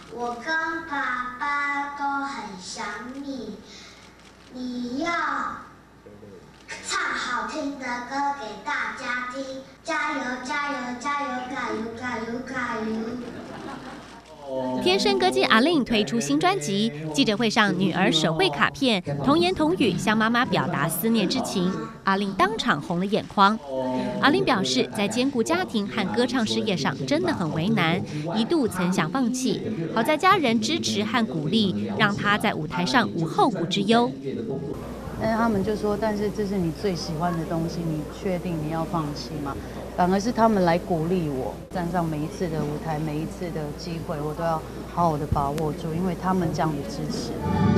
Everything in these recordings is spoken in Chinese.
我跟爸爸都很想你，你要唱好听的歌给大家听，加油加油加油加油加油加油！ 天生歌姬阿令推出新专辑，记者会上女儿手绘卡片，童言童语向妈妈表达思念之情，阿令当场红了眼眶。阿令表示，在兼顾家庭和歌唱事业上真的很为难，一度曾想放弃，好在家人支持和鼓励，让他在舞台上无后顾之忧。 但是他们就说，但是这是你最喜欢的东西，你确定你要放弃吗？反而是他们来鼓励我，站上每一次的舞台，每一次的机会，我都要好好的把握住，因为他们这样的支持。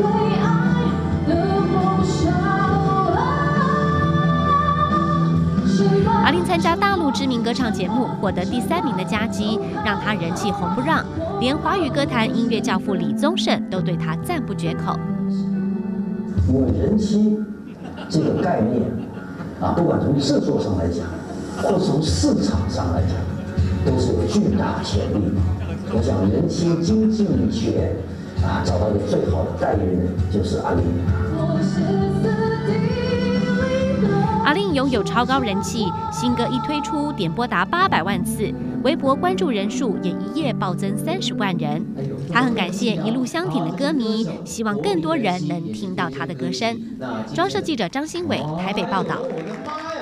阿令参加大陆知名歌唱节目，获得第3名的佳绩，让他人气红不让，连华语歌坛音乐教父李宗盛都对他赞不绝口。 因为人妻这个概念不管从制作上来讲，或从市场上来讲，都是有巨大潜力。我想人妻经济学找到的最好的代言人就是阿令。 阿令拥有超高人气，新歌一推出，点播达800万次，微博关注人数也一夜暴增30万人。他很感谢一路相挺的歌迷，希望更多人能听到他的歌声。中央社记者张新伟台北报道。